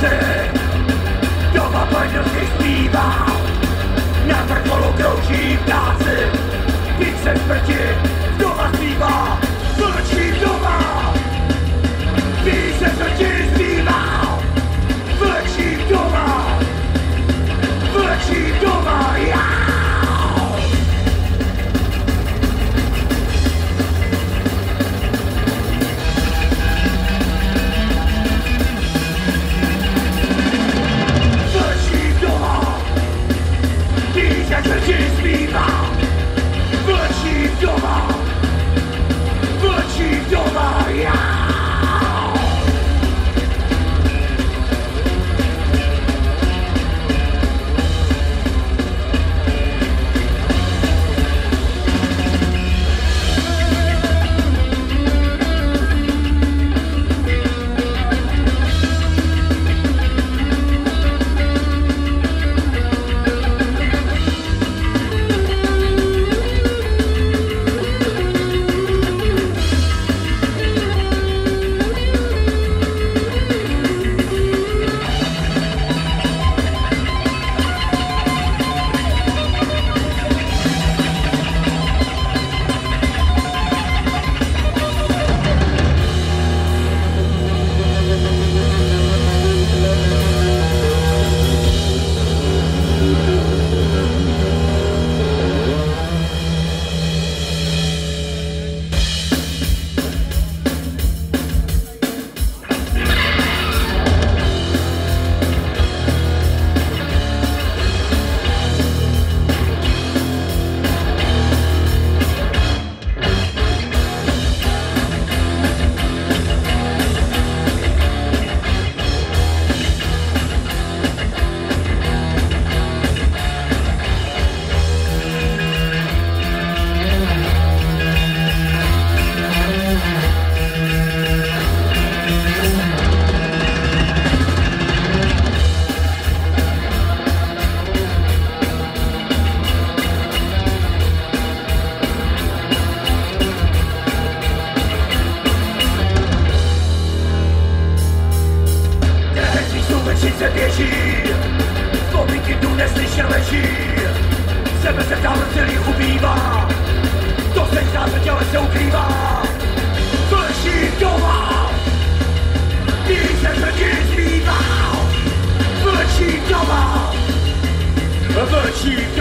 noci, doba pojednostky zpívá, na vrcholu krouží ptáci, píseň smrti doma zpívá, vlčí doma, píseň smrti zpívá, vlčí doma, já. Smrti zpívá, vlčí doma, já. Se běží, vzpomínky tu neslyšen leží, sebe se tam celý ubývá, to se v nás těle se ukrývá, vlčí doma, píseň smrti zpívá, vlčí doma,